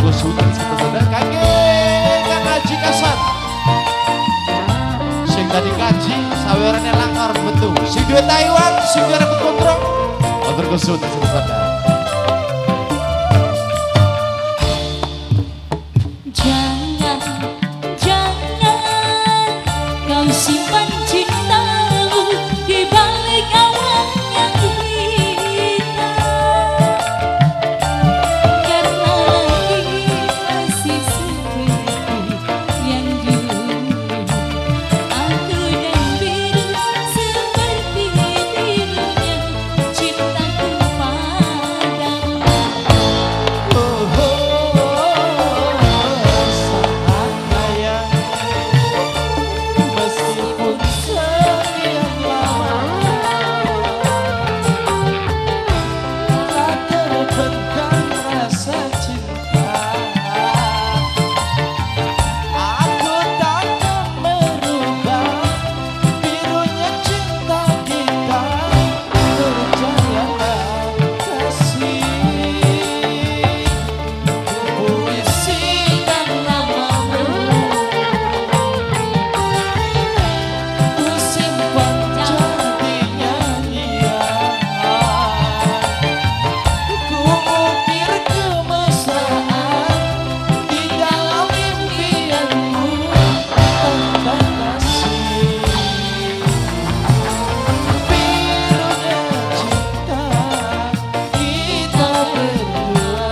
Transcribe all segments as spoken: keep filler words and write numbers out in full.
Sultan sebenarnya kakek kan Haji Kasan sing tadi kaji sawerane langkar betul sing duwe Taiwan sing duwe rambut kontrol motor Sultan sebenarnya jangan jangan kau simpan cintamu di balik awan yang hitam karena kita masih seperti yang dulu aku dan biru seperti birunya cintaku padamu. oh, oh, sangat sayang meskipun sekian lama tak terbentang rasa cinta aku takkan merubah birunya cinta kita percayalah kasih Puisikan namamu, ku simpan jadi nyanyian ku ukir kemesraan di dalam impianku tentang kasih birunya cinta kita berdua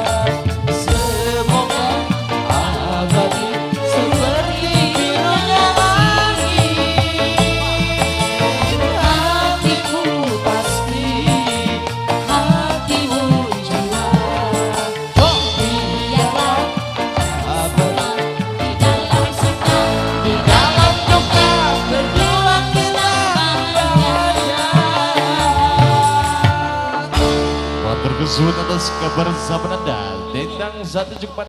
semoga abadi seperti birunya langit hatiku pasti hatimu juga biarlah abadi di dalam suka di dalam duka berdua kita bahagia. Matur kesuwun atas kebersamaan Anda. Dendang satu cukup